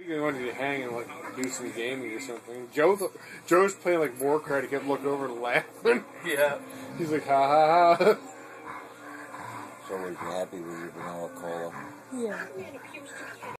He wanted to hang and like do some gaming or something. Joe's playing like Warcraft. He kept looking over and laughing. Yeah. He's like, ha ha ha. So always happy with your vanilla cola. Yeah.